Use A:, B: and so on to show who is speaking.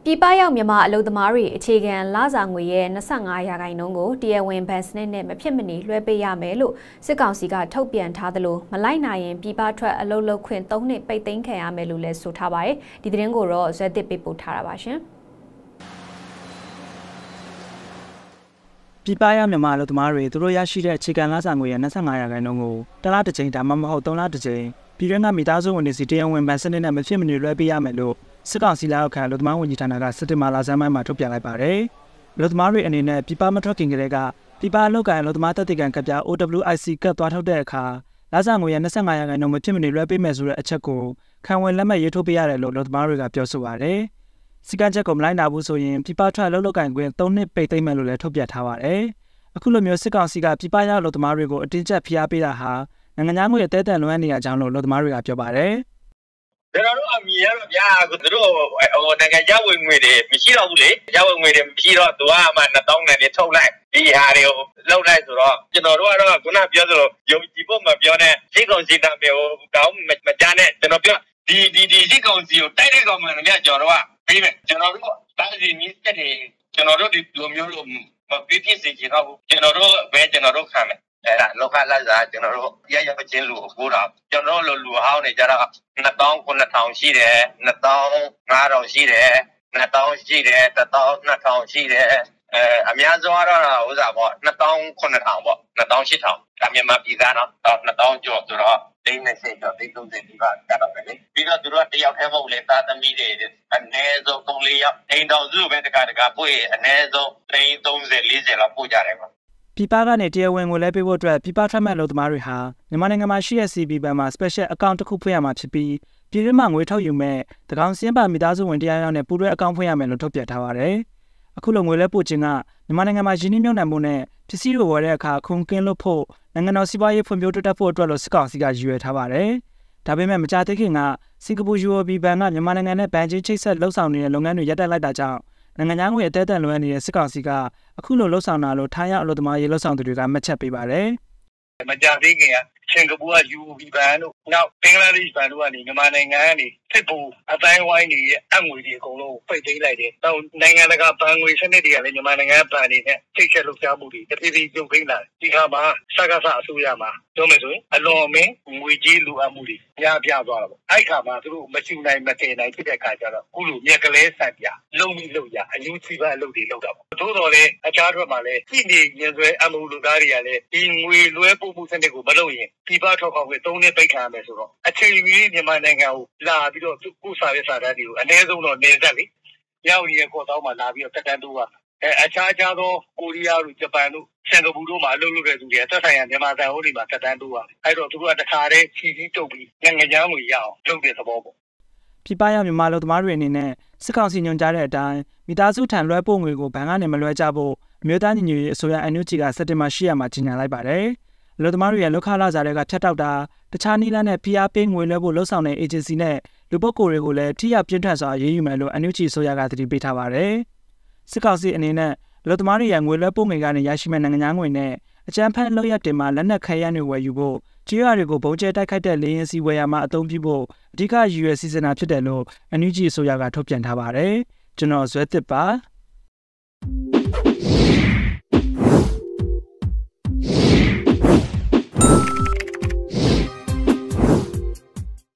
A: ပြည်ပရောက်မြန်မာအလုပ်သမားတွေအခြေခံလစာငွေရဲ့25%ကိုတရားဝင်ဘဏ်စနစ်နဲ့မဖြစ်မနေလွှဲပေးရမယ်လို့စစ်ကောင်စီကထုတ်ပြန်ထားသလိုမလိုက်နိုင်ရင်ပြည်ပထွက်အလုပ်လုပ်ခွင့်3နှစ်ပိတ်သိမ်းခံရမယ်လို့လည်းဆိုထားပါတယ်။ဒီသတင်းကိုတော့ဇွဲတစ်ပေးပို့ထားတာပါရှင်။
B: ပြည်ပရောက်မြန်မာအလုပ်သမားတွေသူတို့ရရှိတဲ့အခြေခံလစာငွေရဲ့25%ကိုတစ်လတစ်ကြိမ်ဒါမှမဟုတ်3လတစ်ကြိမ်ပြည်တွင်းကမိသားစုဝင်တွေစီတရားဝင်ဘဏ်စနစ်နဲ့မဖြစ်မနေလွှဲပေးရမယ်လို့စစ်ကောင်စီလက်အောက်ခံအလုပ်သမားဝန်ကြီးဌာနကစက်တင်ဘာလဆန်းပိုင်းမှာထုတ်ပြန်လိုက်ပါတယ်။အလုပ်သမားတွေအနေနဲ့ပြည်ပမထွက်ခင်ကတည်းကပြည်ပအလုပ်ကိုင်အလုပ်သမားတပ်တည်ကံကပ်ပြား OWIC ကပ်သွားထုတ်တဲ့အခါလစာငွေရဲ့25%မဖြစ်မနေလွှဲပေးမယ်ဆိုတဲ့အချက်ကိုခံဝန်လက်မှတ်ရေးထိုးပေးရတယ်လို့အလုပ်သမားတွေကပြောဆိုပါတယ်။စီကံချက်ကိုမလိုက်နာဘူးဆိုရင်ပြည်ပထွက်အလုပ်လုပ်ကိုင်ခွင့်3နှစ်ပိတ်သိမ်းမယ်လို့လည်းထုတ်ပြန်ထားပါတယ်။အခုလိုမျိုးစစ်ကောင်စီကပြည်ပရောက်အလုပ်သမားတွေကိုအတင်းကျပ်ဖိအားပေးတာဟာနိုင်ငံသားငွေအသေးအံလွှဲနေရကြောင်းလို့အလုပ်သမားတွေကပြောပါတယ်။
C: ကျွန်တော်တို့အမြင်ရတော့ဗျာသူတို့နိုင်ငံခြားဝင်ငွေတွေမရှိတော့ဘူးလေ။ရောက်ဝင်ငွေတွေမရှိတော့သူကမှ2000နဲ့နေထုတ်လိုက်ဒီဟာတွေကိုလောက်လိုက်ဆိုတော့ကျွန်တော်တို့ကတော့ခုနပြောသလိုယုံကြည်ဖို့မပြောနဲ့စိတ်ကောင်စီတာမျိုးကောင်းမကြနဲ့ကျွန်တော်ပြောဒီစိတ်ကောင်စီကိုတိုက်တဲ့ကောင်မှလည်းကျွန်တော်တို့ကပြီးမယ်ကျွန်တော်တို့တာစီနီးတဲ့ကျွန်တော်တို့ဒီလိုမျိုးလို့မပြည့်စုံကြတော့ဘူးကျွန်တော်တို့ပဲကျွန်တော်တို့ခံမယ်အဲ့ဒါလောကလတ်စာကျွန်တော်တို့ရရချင်းလူကိုတာကျွန်တော်တို့လူဟောင်းနေကြတော့2000ရှိတယ်2500ရှိတယ်2000ရှိတယ်1000 2000ရှိတယ်အများဆုံးကတော့ဥစားပေါ့2000 9000ပေါ့2000 8000ဒါမြန်မာပြည်သားတော့2000ကျော်ဆိုတော့တိတ်နဲ့စိတ်တော့တိတ်30ဒီပါကတော့ပဲလေပြီးတော့သူတို့ကတယောက်တည်းမဟုတ်လေသားသမီးတွေအနည်းဆုံး3-4ယောက်အိမ်တော်စုပဲတကပို့ရင်အနည်းဆုံး30-40လောက်ပို့ကြတယ်ပေါ့
B: ပြည်ပကနေတရားဝင်ကိုလဲပေးဖို့အတွက်ပြည်ပထွက်မဲ့အလုပ်သမားတွေဟာမြန်မာနိုင်ငံမှာရှိတဲ့ CB ဘဏ်မှာ special account တစ်ခုဖွင့်ရမှာဖြစ်ပြီးပြည်တွင်းမှာငွေထုတ်ယူမဲ့တကောင်စင်းပါမိသားစုဝင်တရားရောက်နဲ့ပူးတွဲ account ဖွင့်ရမယ်လို့ထုတ်ပြန်ထားပါတယ်။အခုလိုငွေလဲပို့ခြင်းကမြန်မာနိုင်ငံမှာရင်းနှီးမြှုပ်နှံမှုနဲ့ပစ္စည်းတွေဝယ်တဲ့အခါခုန်ကင်းလို့ဖို့နိုင်ငံတော်စီးပွားရေးဖွံ့ဖြိုးတိုးတက်ဖို့အတွက်လို့စစ်ကောင်စီကရည်ရွယ်ထားပါတယ်။ဒါပေမဲ့မကြာသေးခင်ကစင်ကာပူ UOB ဘဏ်ကမြန်မာနိုင်ငံနဲ့ဘဏ်ချင်းချိတ်ဆက်လှုပ်ဆောင်နေတဲ့လုပ်ငန်းတွေရပ်တန့်လိုက်တာကြောင့်နိုင်ငံသားငွေအသေးအံလွှဲနေတဲ့စစ်ကောင်စီကအခုလိုလှုပ်ဆောင်တာလို့ထိုင်းရောက်အလုပ်သမားရေးလှုပ်ဆောင်သူတွေကမှတ်ချက်ပေးပါတယ်
C: ။မကြာသေးခင်ကစင်ကာပူက UOB ဘဏ်တို့နောက်ဘင်္ဂလားဒေ့ရှ်ဘဏ်တို့ကနေမြန်မာနိုင်ငံကနေစစ်ဘူအတိုင်းဝိုင်းတွေရဲ့အငွေတွေအကုန်လုံးပိတ်သိမ်းလိုက်တယ်။နောက်နိုင်ငံတကာဘဏ်ငွေစနစ်တွေကလည်းမြန်မာနိုင်ငံဘဏ်တွေနဲ့ချိတ်ဆက်လှုပ်ရှားမှုတွေတဖြည်းဖြည်းပြုတ်သိမ်းလာတယ်။ဒီခါမှာစကားစအစိုးရမှာပြောမယ်ဆိုရင်အလွန်အမင်းငွေကြေးလိုအပ်မှုတွေများပြားသွားတာပေါ့။အဲ့ခါမှာသူတို့မချူနိုင်မတင်နိုင်ဖြစ်တဲ့အခါကျတော့အခုလိုမြက်ကလေးဆန်ပြလုံပြီးလုံရအယူစီပအလုပ်တွေလုပ်တာပေါ့။သို့တော်လည်းအခြားဘက်မှာလည်းပြည်နေရင်ဆွဲအမှုလူသားတွေကလည်းဒီငွေလွှဲပို့မှုစနစ်ကိုမလုပ်ရင်ပြည်ပထွက်ခွင့်3နှစ်ပိတ်ခံရမယ်ဆိုတော့အချိန်ကြီးမြန်မာနိုင်ငံကိုလာပြီးတော့ကိုယ်စာရေးစာတမ်းတွေကိုအနည်းဆုံးတော့နေသက်လေရောက်ရခေါ်တော့မှလာပြီးတော့တက်တန်းတိုးရအခြားသောကိုရီးယားတို့ဂျပန်တို့စင်ကာပူတို့မှာအလုပ်လုပ်တဲ့သူတွေသက်ဆိုင်ရာမြန်မာတန်ဟိုးတွေမှာတက်တန်းတိုးရအဲ့တော့သူတို့ကတခါတည်းချီးတုပ်ပြီးနိုင်ငံခြားငွေရအောင်လုပ်တဲ့သဘောပေါ့
B: ပြည်ပရောက်မြန်မာလူသမားတွေအနေနဲ့စစ်ကောင်စီညွှန်ကြားတဲ့အတိုင်းမိသားစုထံလွှဲပို့ငွေကိုဘဏ်ကနေမလွှဲကြဖို့အမျိုးသားညီညွတ်ရေးအစိုးရ NUG ကစက်တင်ဘာ10ရက်မှာကြေညာလိုက်ပါတယ်အလုပ်သမားတွေရဲ့လောက်ခလာစားတွေကဖြတ်တောက်တာတခြားနည်းလမ်းနဲ့ဖိအားပေးငွေလွှဲဖို့လှုံ့ဆော်တဲ့ agency နဲ့လူပုဂ္ဂိုလ်တွေကိုလည်းထိရောက်ပြင်းထန်စွာအရေးယူမယ်လို့ NUG အစိုးရကသတိပေးထားပါတယ်စစ်ကောင်စီအနေနဲ့အလုပ်သမားတွေရဲ့ငွေလွှဲပို့ငွေကနေရရှိမဲ့နိုင်ငံသားငွေနဲ့အကြမ်းဖက်လုပ်ရက်တင်မှာလက်နက်ခဲယမ်းတွေဝယ်ယူဖို့ကြေးရွာတွေကိုဘုံကျဲတိုက်ခိုက်တဲ့လေရင်စီဝယ်ရမှာအသုံးပြုဖို့အဓိကရည်ရွယ်စီစဉ်တာဖြစ်တယ်လို့ NUG အစိုးရကထုတ်ပြန်ထားပါတယ်ကျွန်တော်ဇွဲတစ်ပါ